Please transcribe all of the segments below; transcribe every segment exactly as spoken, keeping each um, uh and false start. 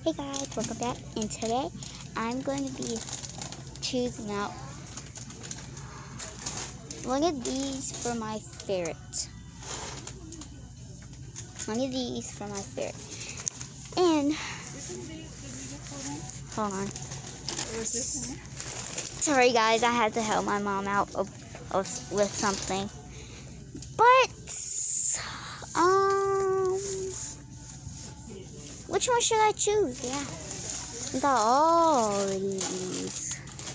Hey guys, welcome back, and today I'm going to be choosing out one of these for my ferret. One of these for my ferret. And, hold on. Sorry guys, I had to help my mom out of, of, with something. But, um... which one should I choose? Yeah. I got all of these.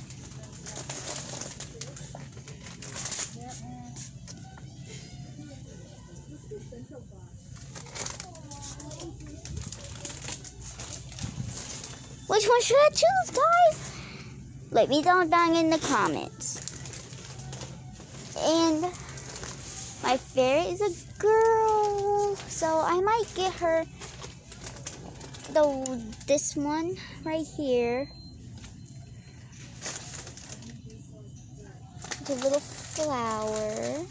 Which one should I choose, guys? Let me know down in the comments. And my ferret is a girl, so I might get her the this one right here, the little flower,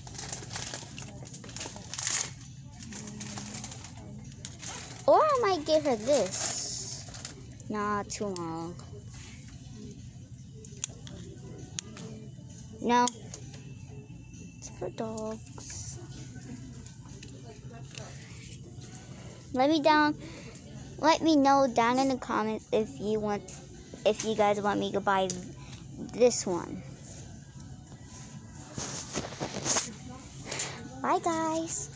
or I might get her this. Not too long. No, it's for dogs. Let me down. Let me know down in the comments if you want, if you guys want me to buy this one. Bye, guys.